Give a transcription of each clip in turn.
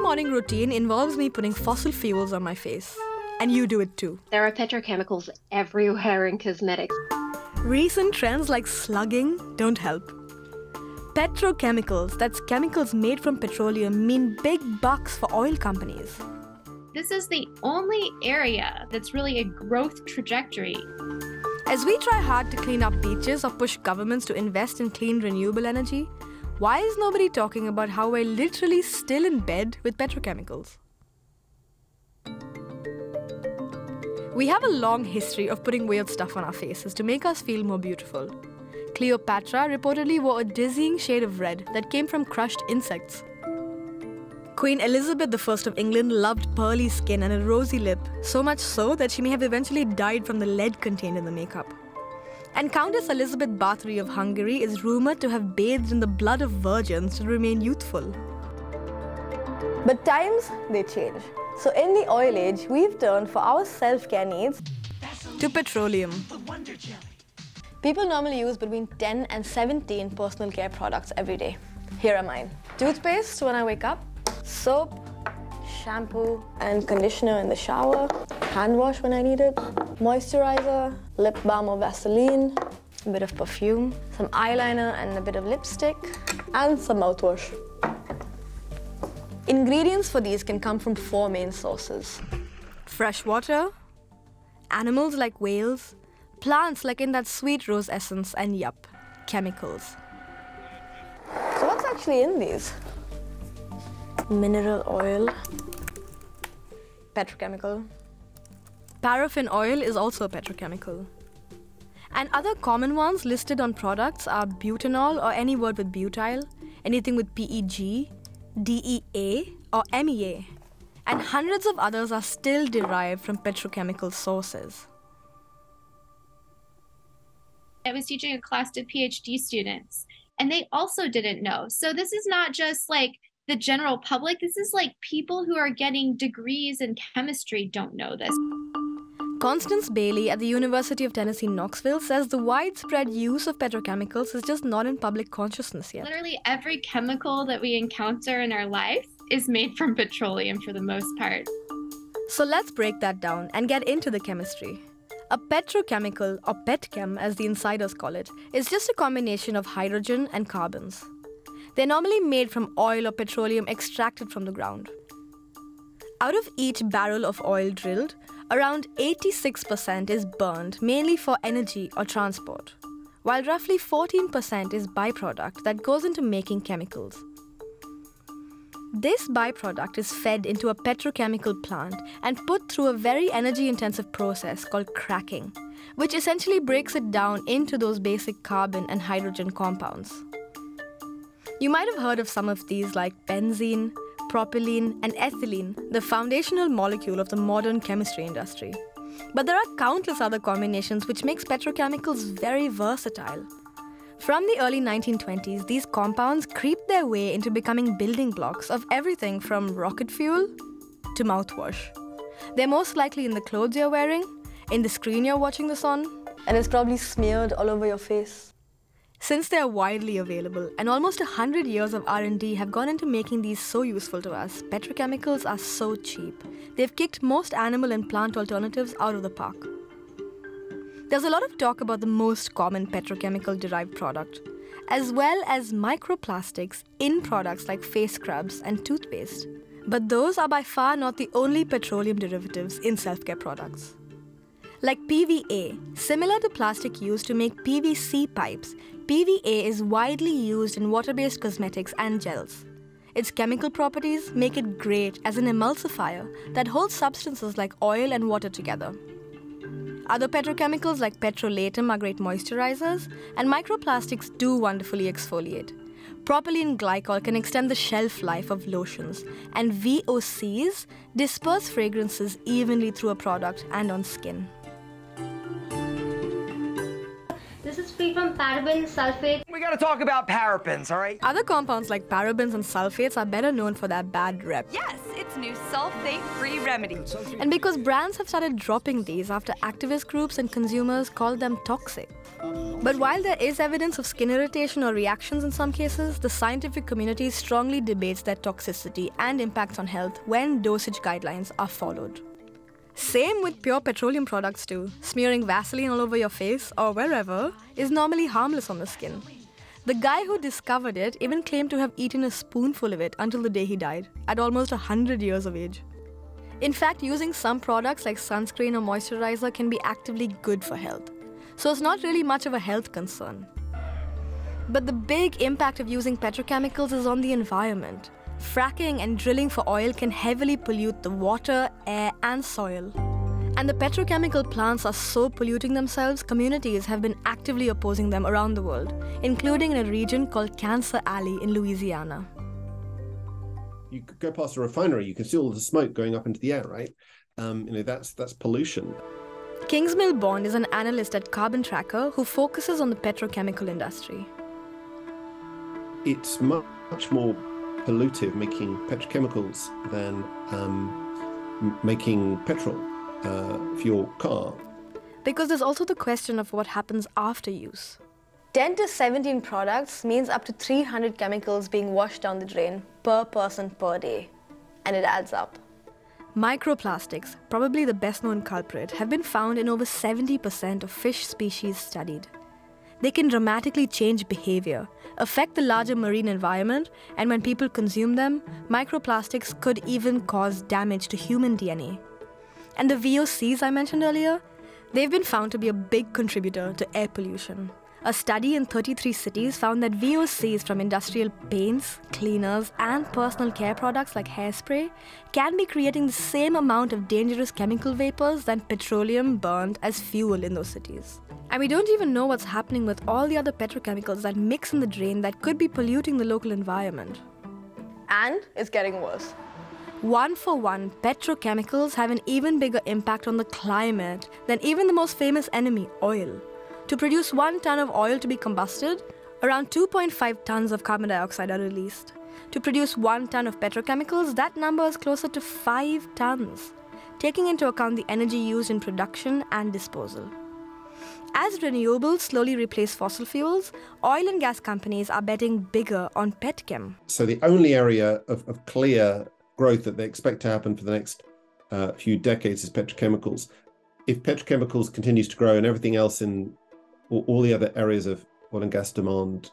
morning routine involves me putting fossil fuels on my face. And you do it too. There are petrochemicals everywhere in cosmetics. Recent trends like slugging don't help. Petrochemicals, that's chemicals made from petroleum, mean big bucks for oil companies. This is the only area that's really a growth trajectory. As we try hard to clean up beaches or push governments to invest in clean renewable energy, why is nobody talking about how we're literally still in bed with petrochemicals? We have a long history of putting weird stuff on our faces to make us feel more beautiful. Cleopatra reportedly wore a dizzying shade of red that came from crushed insects. Queen Elizabeth I of England loved pearly skin and a rosy lip, so much so that she may have eventually died from the lead contained in the makeup. And Countess Elizabeth Bathory of Hungary is rumoured to have bathed in the blood of virgins to remain youthful. But times, they change. So in the oil age, we've turned for our self-care needs to petroleum. People normally use between 10 and 17 personal care products every day. Here are mine. Toothpaste when I wake up, soap, shampoo and conditioner in the shower, hand wash when I need it, moisturizer, lip balm or Vaseline, a bit of perfume, some eyeliner and a bit of lipstick, and some mouthwash. Ingredients for these can come from 4 main sources. Fresh water, animals like whales, plants like in that sweet rose essence, and yup, chemicals. So what's actually in these? Mineral oil, petrochemical. Paraffin oil is also a petrochemical. And other common ones listed on products are butanol or any word with butyl, anything with PEG, DEA or MEA, and hundreds of others are still derived from petrochemical sources. I was teaching a class to PhD students, and they also didn't know. So this is not just like the general public, this is like people who are getting degrees in chemistry don't know this. Constance Bailey at the University of Tennessee, Knoxville says the widespread use of petrochemicals is just not in public consciousness yet. Literally every chemical that we encounter in our life is made from petroleum for the most part. So let's break that down and get into the chemistry. A petrochemical, or petchem as the insiders call it, is just a combination of hydrogen and carbons. They're normally made from oil or petroleum extracted from the ground. Out of each barrel of oil drilled, around 86% is burned, mainly for energy or transport, while roughly 14% is byproduct that goes into making chemicals. This byproduct is fed into a petrochemical plant and put through a very energy-intensive process called cracking, which essentially breaks it down into those basic carbon and hydrogen compounds. You might have heard of some of these like benzene, propylene, and ethylene, the foundational molecule of the modern chemistry industry. But there are countless other combinations which makes petrochemicals very versatile. From the early 1920s, these compounds creeped their way into becoming building blocks of everything from rocket fuel to mouthwash. They're most likely in the clothes you're wearing, in the screen you're watching this on, and it's probably smeared all over your face. Since they're widely available and almost 100 years of R&D have gone into making these so useful to us, petrochemicals are so cheap. They've kicked most animal and plant alternatives out of the park. There's a lot of talk about the most common petrochemical-derived product, as well as microplastics in products like face scrubs and toothpaste. But those are by far not the only petroleum derivatives in self-care products. Like PVA, similar to plastic used to make PVC pipes, PVA is widely used in water-based cosmetics and gels. Its chemical properties make it great as an emulsifier that holds substances like oil and water together. Other petrochemicals like petrolatum are great moisturizers, and microplastics do wonderfully exfoliate. Propylene glycol can extend the shelf life of lotions, and VOCs disperse fragrances evenly through a product and on skin. This is free from parabens, sulfates. We gotta talk about parabens, all right? Other compounds like parabens and sulfates are better known for their bad rep. Yes, it's new sulfate-free remedy. And because brands have started dropping these after activist groups and consumers called them toxic. But while there is evidence of skin irritation or reactions in some cases, the scientific community strongly debates their toxicity and impacts on health when dosage guidelines are followed. Same with pure petroleum products too. Smearing Vaseline all over your face or wherever is normally harmless on the skin. The guy who discovered it even claimed to have eaten a spoonful of it until the day he died, at almost 100 years of age. In fact, using some products like sunscreen or moisturizer can be actively good for health. So it's not really much of a health concern. But the big impact of using petrochemicals is on the environment. Fracking and drilling for oil can heavily pollute the water, air, and soil. And the petrochemical plants are so polluting themselves, communities have been actively opposing them around the world, including in a region called Cancer Alley in Louisiana. You could go past a refinery, you can see all the smoke going up into the air, right? That's pollution. Kingsmill Bond is an analyst at Carbon Tracker who focuses on the petrochemical industry. It's much more pollutive making petrochemicals than making petrol for your car. Because there's also the question of what happens after use. 10 to 17 products means up to 300 chemicals being washed down the drain per person per day. And it adds up. Microplastics, probably the best-known culprit, have been found in over 70% of fish species studied. They can dramatically change behavior, affect the larger marine environment, and when people consume them, microplastics could even cause damage to human DNA. And the VOCs I mentioned earlier, they've been found to be a big contributor to air pollution. A study in 33 cities found that VOCs from industrial paints, cleaners, and personal care products like hairspray can be creating the same amount of dangerous chemical vapors than petroleum burned as fuel in those cities. And we don't even know what's happening with all the other petrochemicals that mix in the drain that could be polluting the local environment. And it's getting worse. One for one, petrochemicals have an even bigger impact on the climate than even the most famous enemy, oil. To produce 1 ton of oil to be combusted, around 2.5 tons of carbon dioxide are released. To produce 1 ton of petrochemicals, that number is closer to 5 tons, taking into account the energy used in production and disposal. As renewables slowly replace fossil fuels, oil and gas companies are betting bigger on petchem. So the only area of clear growth that they expect to happen for the next few decades is petrochemicals. If petrochemicals continues to grow and everything else in all the other areas of oil and gas demand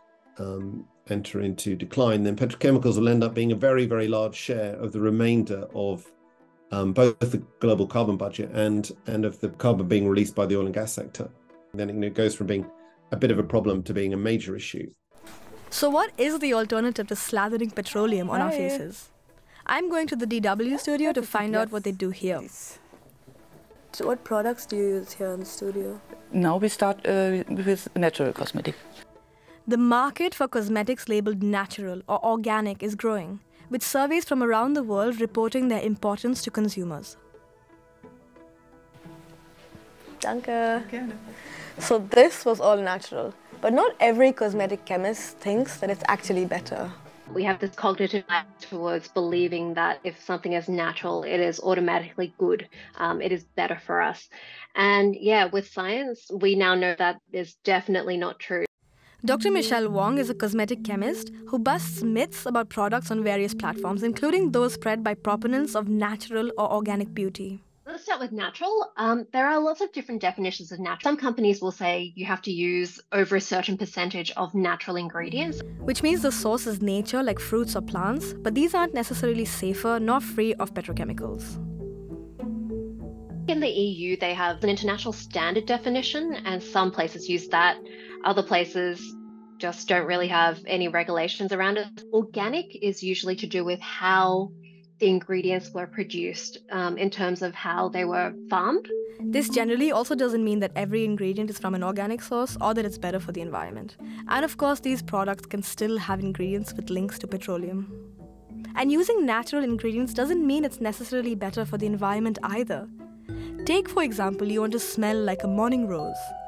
enter into decline, then petrochemicals will end up being a very, very large share of the remainder of both the global carbon budget and of the carbon being released by the oil and gas sector. And then it goes from being a bit of a problem to being a major issue. So what is the alternative to slathering petroleum on our faces? I'm going to the DW studio to find out what they do here. So what products do you use here in the studio? Now we start with natural cosmetic. The market for cosmetics labeled natural or organic is growing, with surveys from around the world reporting their importance to consumers. Danke. So this was all natural, but not every cosmetic chemist thinks that it's actually better. We have this cognitive bias towards believing that if something is natural, it is automatically good. It is better for us. And yeah, with science, we now know that is definitely not true. Dr. Michelle Wong is a cosmetic chemist who busts myths about products on various platforms, including those spread by proponents of natural or organic beauty. Let's start with natural. There are lots of different definitions of natural. Some companies will say you have to use over a certain percentage of natural ingredients. Which means the source is nature, like fruits or plants, but these aren't necessarily safer nor free of petrochemicals. In the EU, they have an international standard definition, and some places use that. Other places just don't really have any regulations around it. Organic is usually to do with how the ingredients were produced in terms of how they were farmed. This generally also doesn't mean that every ingredient is from an organic source or that it's better for the environment. And of course, these products can still have ingredients with links to petroleum. And using natural ingredients doesn't mean it's necessarily better for the environment either. Take, for example, you want to smell like a morning rose.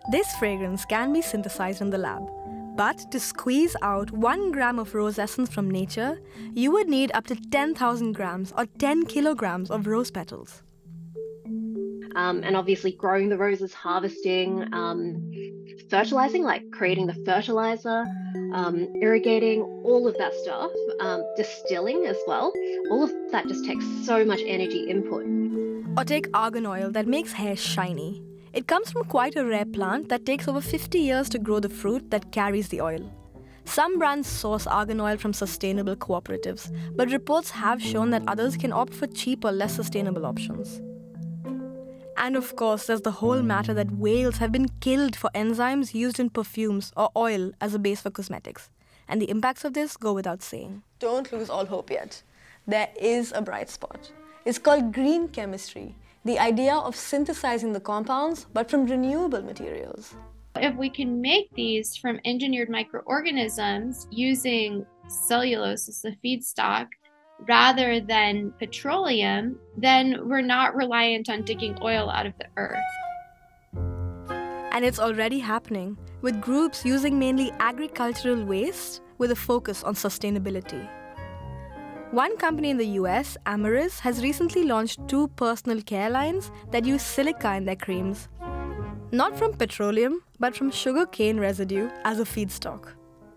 This fragrance can be synthesized in the lab, but to squeeze out 1 gram of rose essence from nature, you would need up to 10,000 grams or 10 kilograms of rose petals. And obviously growing the roses, harvesting, fertilizing, like creating the fertilizer, irrigating, all of that stuff, distilling as well. All of that just takes so much energy input. Or take argan oil that makes hair shiny. It comes from quite a rare plant that takes over 50 years to grow the fruit that carries the oil. Some brands source argan oil from sustainable cooperatives, but reports have shown that others can opt for cheaper, less sustainable options. And of course, there's the whole matter that whales have been killed for enzymes used in perfumes or oil as a base for cosmetics. And the impacts of this go without saying. Don't lose all hope yet. There is a bright spot. It's called green chemistry, the idea of synthesizing the compounds, but from renewable materials. If we can make these from engineered microorganisms using cellulose as the feedstock, rather than petroleum, then we're not reliant on digging oil out of the earth. And it's already happening, with groups using mainly agricultural waste with a focus on sustainability. One company in the US, Amyris, has recently launched 2 personal care lines that use silica in their creams. Not from petroleum, but from sugarcane residue as a feedstock.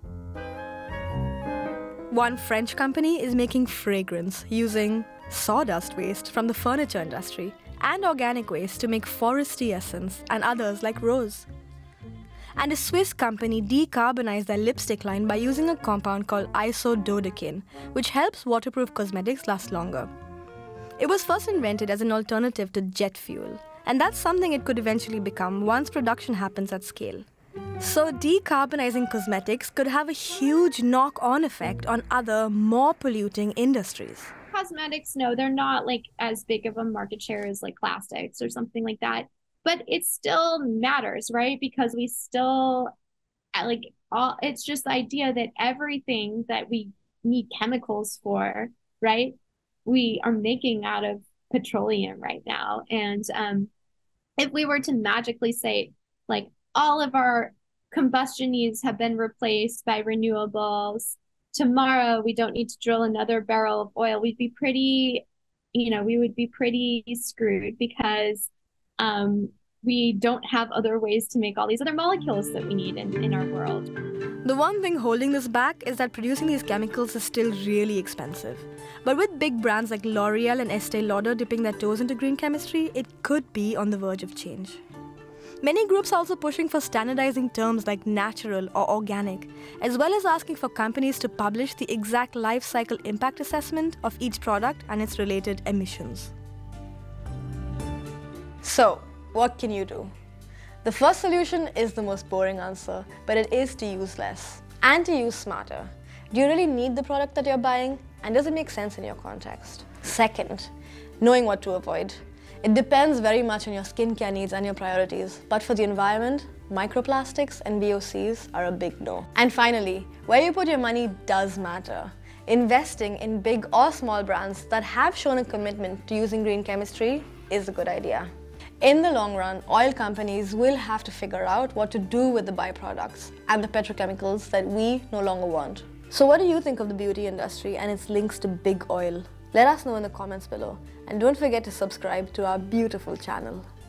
One French company is making fragrance using sawdust waste from the furniture industry and organic waste to make foresty essence, and others like rose. And a Swiss company decarbonized their lipstick line by using a compound called isododecane, which helps waterproof cosmetics last longer. It was first invented as an alternative to jet fuel, and that's something it could eventually become once production happens at scale. So decarbonizing cosmetics could have a huge knock-on effect on other, more polluting industries. Cosmetics, no, they're not like as big of a market share as like plastics or something like that. But it still matters, right? Because we still, it's just the idea that everything that we need chemicals for, right, we are making out of petroleum right now. And if we were to magically say, like, all of our combustion needs have been replaced by renewables, tomorrow we don't need to drill another barrel of oil, we'd be pretty, we would be pretty screwed, because we don't have other ways to make all these other molecules that we need in our world. The one thing holding this back is that producing these chemicals is still really expensive. But with big brands like L'Oreal and Estée Lauder dipping their toes into green chemistry, it could be on the verge of change. Many groups are also pushing for standardizing terms like natural or organic, as well as asking for companies to publish the exact life cycle impact assessment of each product and its related emissions. So, what can you do? The first solution is the most boring answer, but it is to use less and to use smarter. Do you really need the product that you're buying, and does it make sense in your context? Second, knowing what to avoid. It depends very much on your skincare needs and your priorities, but for the environment, microplastics and VOCs are a big no. And finally, where you put your money does matter. Investing in big or small brands that have shown a commitment to using green chemistry is a good idea. In the long run, oil companies will have to figure out what to do with the byproducts and the petrochemicals that we no longer want. So what do you think of the beauty industry and its links to big oil? Let us know in the comments below, and don't forget to subscribe to our beautiful channel.